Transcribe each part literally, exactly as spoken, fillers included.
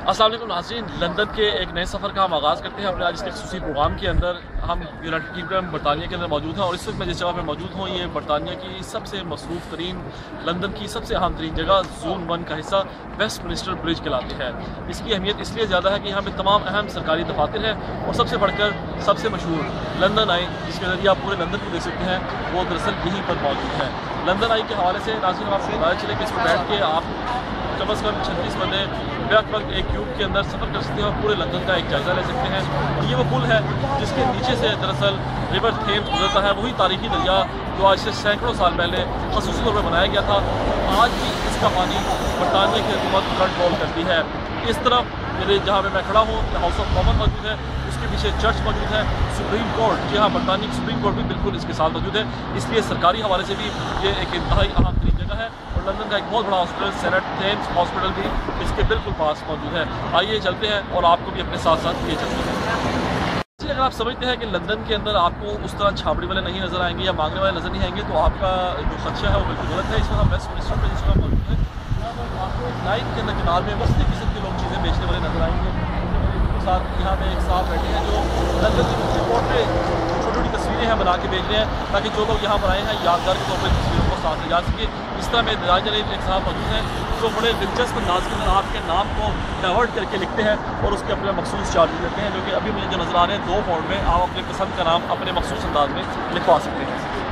अस्सलाम वालेकुम नाज़रीन, लंदन के एक नए सफ़र का हम आगाज़ करते हैं अपने आज इसके खुसूसी प्रोग्राम के अंदर। हम यूनाइटेड किंगडम बरतानिया के अंदर मौजूद हैं और इस वक्त मैं जिस जगह पर मौजूद हूँ ये बरतानिया की सबसे मसरूफ़ तरीन, लंदन की सबसे अहम तरीन जगह जोन वन का हिस्सा वेस्टमिनिस्टर ब्रिज कहलाती है। इसकी अहमियत इसलिए ज़्यादा है कि यहाँ पर तमाम अहम सरकारी दफातर हैं और सबसे बढ़कर सबसे मशहूर लंदन आई, जिसके ज़रिए आप पूरे लंदन को देख सकते हैं, वो दरअसल यहीं पर मौजूद है। लंदन आई के हवाले से नाज़रीन आपको बताया चले कि इस पर बैठ के आप कम अज़ कम छत्तीस बंदे बैक वक्त एक क्यूब के अंदर सफ़र कर सकते हैं और पूरे लंदन का एक जायज़ा ले सकते हैं। और ये वो पुल है जिसके नीचे से दरअसल रिवर थेम्स गुजरता है, वही तारीखी दरिया जो आज से सैकड़ों साल पहले खसूसी तौर पर बनाया गया था। आज भी इसका पानी बरतानिया की हुकूमत कंट्रोल करती है। इस तरफ मेरे जहाँ पे मैं खड़ा हूँ हाउस ऑफ कॉमन मौजूद है, उसके पीछे चर्च मौजूद है, सुप्रीम कोर्ट, जी हाँ बरतानिया की सुप्रीम कोर्ट भी बिल्कुल इसके साथ मौजूद है। इसलिए सरकारी हवाले से भी ये एक इंतहाई अहम तरीन जगह है। और लंदन का एक बहुत बड़ा हॉस्पिटल सेनेट थेम्स हॉस्पिटल भी इसके बिल्कुल पास मौजूद है। आइए चलते हैं और आपको भी अपने साथ साथ ये चलते हैं। अगर आप समझते हैं कि लंदन के अंदर आपको उस तरह छाबड़ी वाले नहीं नज़र आएंगे या मांगने वाले नज़र नहीं आएंगे तो आपका जो खदशा है वो बिल्कुल गलत है। इस वक्त हम वेस्टमिनिस्टर में जिस जगह मौजूद है आपको लाइन के अंदर किनार में बस किस्म के लोग चीज़ें बेचने वाले नजर आएंगे। साथ यहाँ पे एक साहब बैठे हैं जो लंदन की रिपोर्ट पे छोटी छोटी तस्वीरें हैं बना के बेच रहे हैं ताकि जो लोग यहाँ पर आए हैं यादगार के तौर पर तस्वीरों को साथ ले जा सके। इस तरह में दराज एक साहब मौजूद हैं जो बड़े दिलचस्प अंदाज के अंदर आपके नाम को डाइवर्ट करके लिखते हैं और उसके अपने मखसूस चार्ज लेते हैं, जो कि अभी मुझे जो नज़र आ रहे हैं दो पाउंड में आप अपने पसंद का नाम अपने मखसूस अंदाज में लिखवा सकते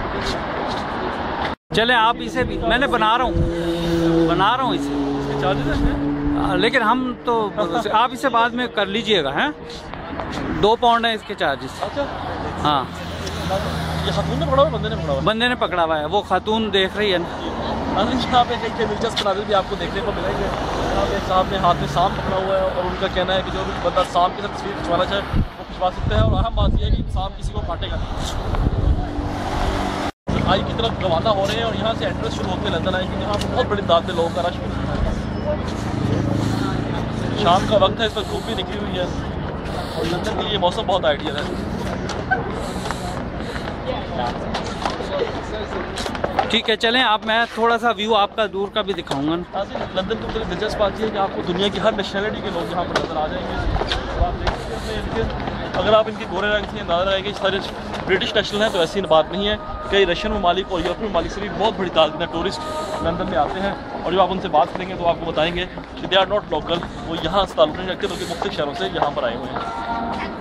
हैं। चले आप इसे भी मैंने बना रहा हूँ बना रहा हूँ इसे इसके चार्जेस हैं लेकिन हम तो आप इसे बाद में कर लीजिएगा। हैं दो पाउंड है इसके चार्जेस। अच्छा हाँ, ये खातून ने पकड़ा हुआ बंदे ने पकड़ा हुआ बंदे ने पकड़ा हुआ है, वो खातून देख रही है ना। यहाँ पे कई दिलचस्प नाज़िर भी आपको देखने को मिलेंगे। यहाँ पे एक साहब ने हाथ में सांप पकड़ा हुआ है और उनका कहना है कि जो भी बंदा सांप की साथ तस्वीर खिंचवाना चाहे वो खिंचवा सकते हैं। और अहम बात यह है कि सांप किसी को काटेगा नहीं। आई की तरफ रवाना हो रहे हैं और यहाँ से एंट्रेंस शुरू होते हैं लंदन आई की, यहाँ पर बहुत बड़ी तादाद में लोगों का रश है। शाम का वक्त है, इस पर धूप भी निकली हुई है और लंदन के लिए मौसम बहुत आइडियल है। ठीक है चलें आप, मैं थोड़ा सा व्यू आपका दूर का भी दिखाऊंगा। लंदन की बड़ी दिलचस्प बात यह है कि आपको दुनिया की हर नेशनलिटी के लोग यहाँ पर नज़र आ जाएंगे। तो आप देख सकते हैं इनके, अगर आप इनके गोरे रंग से अंदाजा लगाएंगे सारे ब्रिटिश नेशनल हैं तो ऐसी बात नहीं है। कई रशियन ममालिक और यूरोपीय ममालिक से भी बहुत बड़ी तादाद में टूरिस्ट लंदन में आते हैं और जब आप उनसे बात करेंगे तो आपको बताएंगे कि दे आर नॉट लोकल, वो यहाँ से ताल्लुक़ नहीं रखते बल्कि मुख्तलिफ शहरों से यहाँ पर आए हुए हैं।